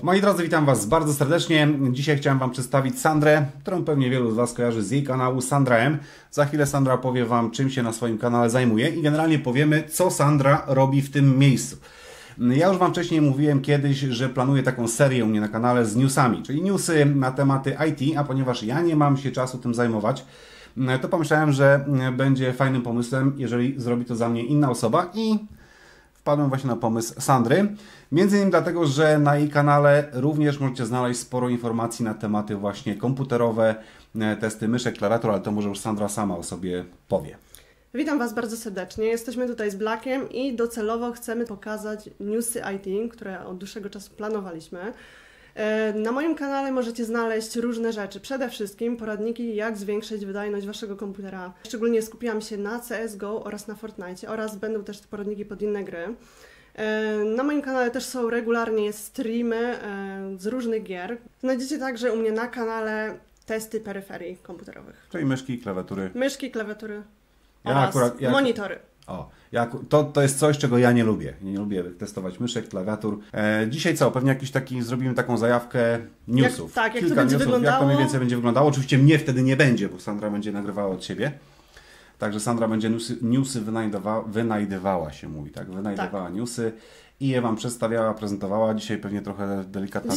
Moi drodzy, witam Was bardzo serdecznie. Dzisiaj chciałem Wam przedstawić Sandrę, którą pewnie wielu z Was kojarzy z jej kanału Sandra M. Za chwilę Sandra powie Wam, czym się na swoim kanale zajmuje i generalnie powiemy, co Sandra robi w tym miejscu. Ja już Wam wcześniej mówiłem kiedyś, że planuję taką serię u mnie na kanale z newsami, czyli newsy na tematy IT, a ponieważ ja nie mam się czasu tym zajmować, to pomyślałem, że będzie fajnym pomysłem, jeżeli zrobi to za mnie inna osoba i wpadłem właśnie na pomysł Sandry. Między innymi dlatego, że na jej kanale również możecie znaleźć sporo informacji na tematy właśnie komputerowe, testy myszek, klawiatur, ale to może już Sandra sama o sobie powie. Witam Was bardzo serdecznie. Jesteśmy tutaj z Blackiem i docelowo chcemy pokazać newsy IT, które od dłuższego czasu planowaliśmy. Na moim kanale możecie znaleźć różne rzeczy. Przede wszystkim poradniki, jak zwiększyć wydajność Waszego komputera. Szczególnie skupiłam się na CSGO oraz na Fortnite oraz będą też poradniki pod inne gry. Na moim kanale też są regularnie streamy z różnych gier. Znajdziecie także u mnie na kanale testy peryferii komputerowych. Czyli myszki, klawiatury. Myszki, klawiatury oraz monitory. To jest coś, czego ja nie lubię. Nie lubię testować myszek, klawiatur. Dzisiaj co? Pewnie zrobimy taką zajawkę newsów. Jak Kilka to będzie newsów, wyglądało. jak to mniej więcej będzie wyglądało. Oczywiście mnie wtedy nie będzie, bo Sandra będzie nagrywała od siebie. Także Sandra będzie newsy wynajdywała się mówi, tak? Wynajdywała newsy i je Wam przedstawiała, prezentowała. Dzisiaj pewnie trochę delikatna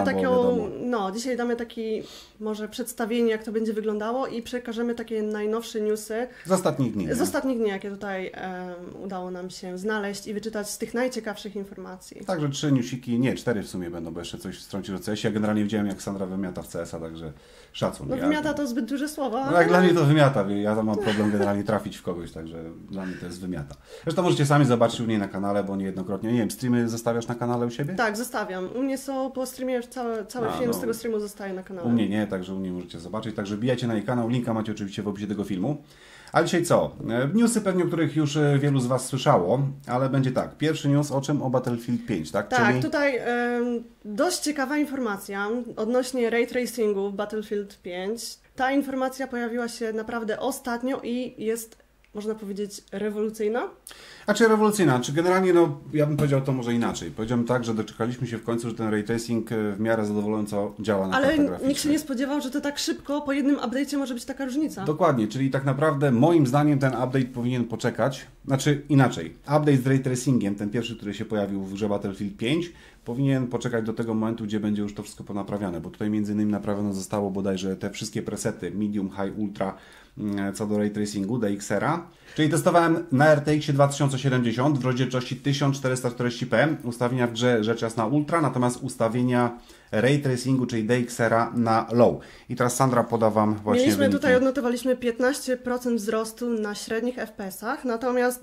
Dzisiaj damy taki może przedstawienie, jak to będzie wyglądało i przekażemy takie najnowsze newsy z ostatnich dni. Z ostatnich dni, jakie tutaj udało nam się znaleźć i wyczytać z tych najciekawszych informacji. Także 3 newsiki, nie 4 w sumie będą, bo jeszcze coś wstrącić o CS-ie. Ja generalnie widziałem, jak Sandra wymiata w CS-a, także szacun. No wymiata to zbyt duże słowo. No jak dla mnie to wymiata, ja tam mam problem generalnie trafić w kogoś, także dla mnie to jest wymiata. Zresztą możecie sami zobaczyć u niej na kanale, bo niejednokrotnie, nie wiem, streamy zostawiasz na kanale u siebie? Tak, zostawiam. U mnie są po streamie już cały film z tego streamu zostaje na kanale. U mnie nie, także u mnie możecie zobaczyć, także bijajcie na jej kanał, linka macie oczywiście w opisie tego filmu. A dzisiaj co? Newsy pewnie, o których już wielu z Was słyszało, ale będzie tak. Pierwszy news o czym? O Battlefield 5, tak? Tak, czyli... tutaj dość ciekawa informacja odnośnie ray tracingu w Battlefield 5. Ta informacja pojawiła się naprawdę ostatnio i jest, można powiedzieć, rewolucyjna. Rewolucyjna, generalnie, ja bym powiedział to może inaczej. Powiedziałbym tak, że doczekaliśmy się w końcu, że ten ray tracing w miarę zadowalająco działa na kartach graficznych. Ale nikt się nie spodziewał, że to tak szybko, po jednym update'cie może być taka różnica. Dokładnie, czyli tak naprawdę moim zdaniem ten update powinien poczekać. Inaczej, update z ray tracingiem, ten pierwszy, który się pojawił w grze Battlefield 5, powinien poczekać do tego momentu, gdzie będzie już to wszystko ponaprawiane, bo tutaj między innymi naprawione zostało bodajże te wszystkie presety medium, high, ultra co do ray tracingu, DXR-a. Czyli testowałem na RTX 2070 w rozdzielczości 1440p, ustawienia w grze rzecz jasna ultra, natomiast ustawienia ray tracingu, czyli DXR-a na low. I teraz Sandra poda Wam właśnie wyniki. Tutaj odnotowaliśmy 15% wzrostu na średnich FPS-ach, natomiast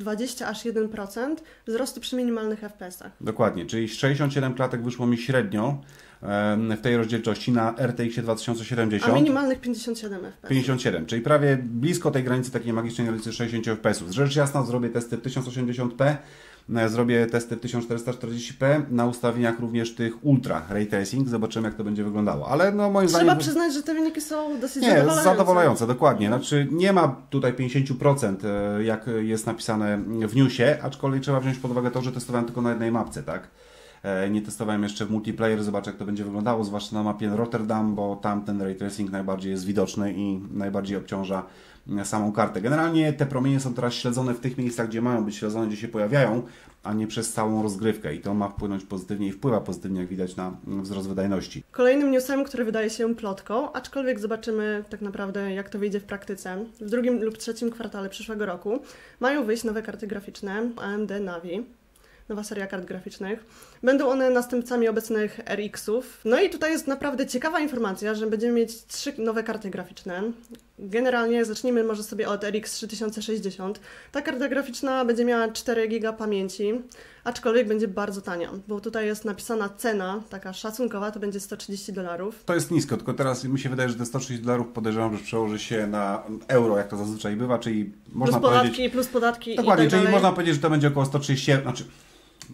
21% wzrostu przy minimalnych FPS-ach. Dokładnie, czyli 67 klatek wyszło mi średnio w tej rozdzielczości na RTX 2070. A minimalnych 57 FPS. 57, czyli prawie blisko tej granicy, takiej magicznej granicy 60 FPS. Rzecz jasna, zrobię testy w 1080p, zrobię testy w 1440p, na ustawieniach również tych ultra ray tracing, zobaczymy, jak to będzie wyglądało. Ale moim zdaniem... Trzeba przyznać, że te wyniki są dosyć zadowalające. Zadowalające, dokładnie. Znaczy nie ma tutaj 50%, jak jest napisane w newsie, aczkolwiek trzeba wziąć pod uwagę to, że testowałem tylko na jednej mapce, tak? Nie testowałem jeszcze w multiplayer, zobaczę, jak to będzie wyglądało, zwłaszcza na mapie Rotterdam, bo tam ten ray tracing najbardziej jest widoczny i najbardziej obciąża samą kartę. Generalnie te promienie są teraz śledzone w tych miejscach, gdzie mają być śledzone, gdzie się pojawiają, a nie przez całą rozgrywkę i to ma wpłynąć pozytywnie i wpływa pozytywnie, jak widać, na wzrost wydajności. Kolejnym newsem, który wydaje się plotką, aczkolwiek zobaczymy tak naprawdę, jak to wyjdzie w praktyce. W drugim lub trzecim kwartale przyszłego roku mają wyjść nowe karty graficzne AMD Navi. Nowa seria kart graficznych. Będą one następcami obecnych RX-ów. No i tutaj jest naprawdę ciekawa informacja, że będziemy mieć 3 nowe karty graficzne. Generalnie zacznijmy może sobie od RX 3060. Ta karta graficzna będzie miała 4 GB pamięci, aczkolwiek będzie bardzo tania, bo tutaj jest napisana cena, taka szacunkowa, to będzie $130. To jest nisko, tylko teraz mi się wydaje, że te $130 podejrzewam, że przełoży się na euro, jak to zazwyczaj bywa, czyli można plus podatki Dokładnie, i tak czyli dalej. można powiedzieć, że to będzie około 130,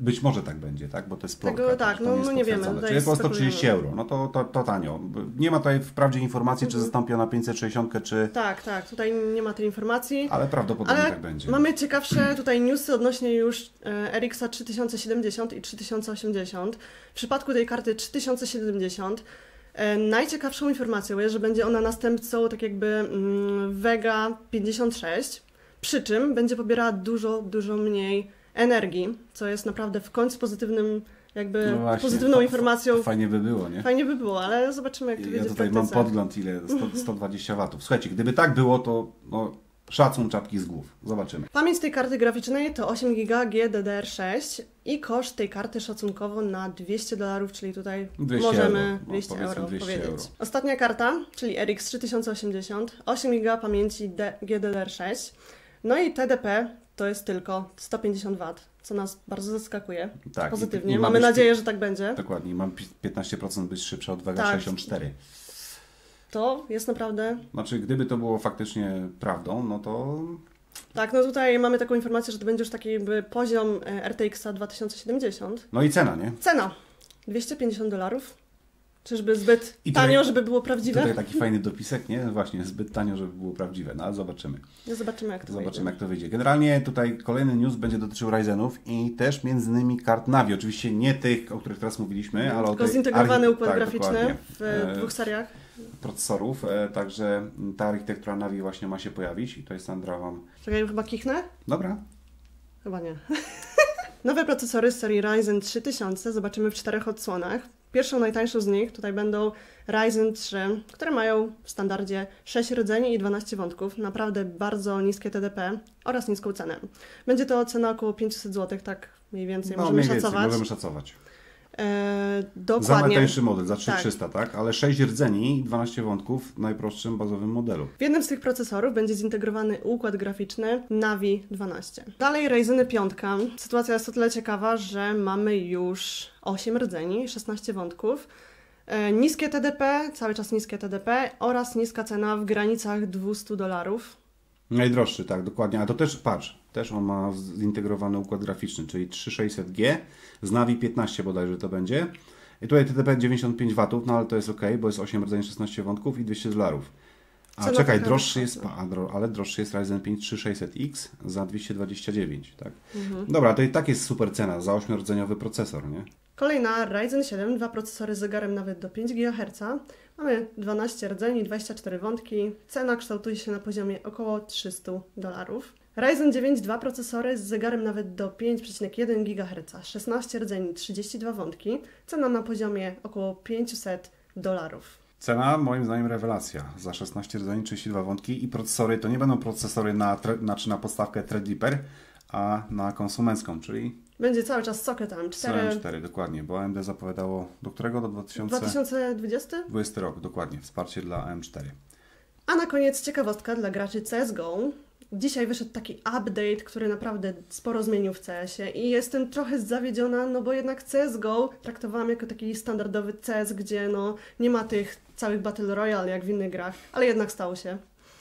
Być może tak będzie, tak? Bo to jest plotka. Tego, tak, no nie wiemy. Czyli około 130 euro. No to tanio. Nie ma tutaj wprawdzie informacji, czy zastąpi ona 560, czy... Tak, tutaj nie ma tej informacji. Ale prawdopodobnie tak będzie. Mamy ciekawsze tutaj newsy odnośnie już RX 3070 i 3080. W przypadku tej karty 3070 najciekawszą informacją jest, że będzie ona następcą tak jakby Vega 56, przy czym będzie pobierała dużo mniej energii, co jest naprawdę w końcu pozytywnym, jakby pozytywną informacją. Fajnie by było, nie? Fajnie by było, ale zobaczymy, jak to będzie w praktyce. Ja tutaj mam podgląd, ile? 120 watów. Słuchajcie, gdyby tak było, to szacun czapki z głów. Zobaczymy. Pamięć tej karty graficznej to 8 GB GDDR6 i koszt tej karty szacunkowo na $200, czyli tutaj 200 możemy euro. 200 euro 200 powiedzieć. euro. Ostatnia karta, czyli RX 3080, 8 GB pamięci GDDR6, no i TDP to jest tylko 150 W, co nas bardzo zaskakuje pozytywnie. Mamy nadzieję, że tak będzie. Dokładnie, mam 15% być szybsza od Vega 64. To jest naprawdę... Znaczy, gdyby to było faktycznie prawdą, no to... Tak, no tutaj mamy taką informację, że to będzie już taki jakby poziom RTX 2070. No i cena, nie? Cena $250. Czyżby zbyt tanio, żeby było prawdziwe? Tutaj taki fajny dopisek, nie? Właśnie, zbyt tanio, żeby było prawdziwe, no ale zobaczymy. Zobaczymy, jak to wyjdzie. Generalnie tutaj kolejny news będzie dotyczył Ryzenów i też między innymi kart Navi. Oczywiście nie tych, o których teraz mówiliśmy, ale tylko zintegrowany układ graficzny w dwóch seriach procesorów, także ta architektura Navi właśnie ma się pojawić i tutaj Sandra Wam... Czekaj, chyba kichnę? Dobra. Chyba nie. Nowe procesory z serii Ryzen 3000 zobaczymy w 4 odsłonach. Pierwszą, najtańszą z nich tutaj będą Ryzen 3, które mają w standardzie 6 rdzeni i 12 wątków. Naprawdę bardzo niskie TDP oraz niską cenę. Będzie to cena około 500 zł, tak mniej więcej możemy szacować. Dokładnie. Za najtańszy model, za 3300, tak? Ale 6 rdzeni i 12 wątków w najprostszym bazowym modelu. W jednym z tych procesorów będzie zintegrowany układ graficzny Navi 12. Dalej Ryzeny 5. Sytuacja jest o tyle ciekawa, że mamy już 8 rdzeni, 16 wątków, niskie TDP, cały czas niskie TDP oraz niska cena w granicach $200. Najdroższy, tak, dokładnie. A to też, patrz, też on ma zintegrowany układ graficzny, czyli 3600G z Navi 15 bodajże to będzie. I tutaj TDP 95 W, no ale to jest ok, bo jest 8 rdzeni, 16 wątków i $200. A cena czekaj, droższy jest Ryzen 5 3600X za 229, tak? Dobra, to i tak jest super cena za 8-rdzeniowy procesor, nie? Kolejna Ryzen 7, 2 procesory z zegarem nawet do 5 GHz. Mamy 12 rdzeni, 24 wątki. Cena kształtuje się na poziomie około $300. Ryzen 9, 2 procesory z zegarem nawet do 5,1 GHz, 16 rdzeni, 32 wątki. Cena na poziomie około $500. Cena moim zdaniem rewelacja. Za 16 rdzeni, 32 wątki i procesory to nie będą procesory na podstawkę Threadripper, a na konsumencką, czyli... Będzie cały czas socket AM4. AM4, dokładnie, bo AMD zapowiadało do którego? Do 2020? 20 rok, dokładnie. Wsparcie dla AM4. A na koniec ciekawostka dla graczy CSGO. Dzisiaj wyszedł taki update, który naprawdę sporo zmienił w CS-ie i jestem trochę zawiedziona, no bo jednak CSGO traktowałam jako taki standardowy CS, gdzie no nie ma tych całych Battle Royale jak w innych grach, ale jednak stało się.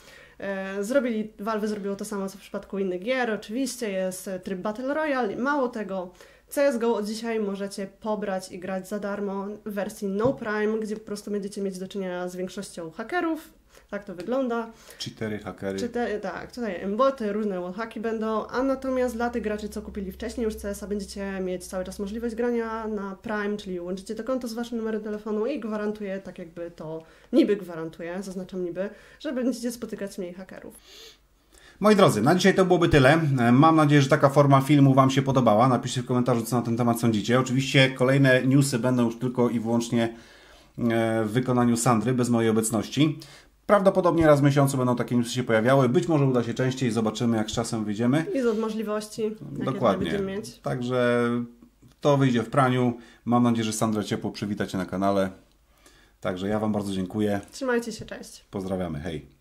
Valve zrobiło to samo co w przypadku innych gier, oczywiście jest tryb Battle Royale, mało tego, CSGO od dzisiaj możecie pobrać i grać za darmo w wersji No Prime, gdzie po prostu będziecie mieć do czynienia z większością hakerów. Tak to wygląda. Cheatery, hakery. Tak, tutaj emboty, różne wallhacki będą, a natomiast dla tych graczy, co kupili wcześniej już CS-a, będziecie mieć cały czas możliwość grania na Prime, czyli łączycie to konto z waszym numerem telefonu i gwarantuje, tak jakby to niby gwarantuje, zaznaczam niby, że będziecie spotykać mniej hakerów. Moi drodzy, na dzisiaj to byłoby tyle. Mam nadzieję, że taka forma filmu Wam się podobała. Napiszcie w komentarzu, co na ten temat sądzicie. Oczywiście kolejne newsy będą już tylko i wyłącznie w wykonaniu Sandry, bez mojej obecności. Prawdopodobnie raz w miesiącu będą takie newsy się pojawiały. Być może uda się częściej, zobaczymy jak z czasem wyjdziemy. I z możliwości, dokładnie będziemy mieć. Także to wyjdzie w praniu. Mam nadzieję, że Sandra ciepło przywitacie na kanale. Także ja Wam bardzo dziękuję. Trzymajcie się, cześć. Pozdrawiamy, hej.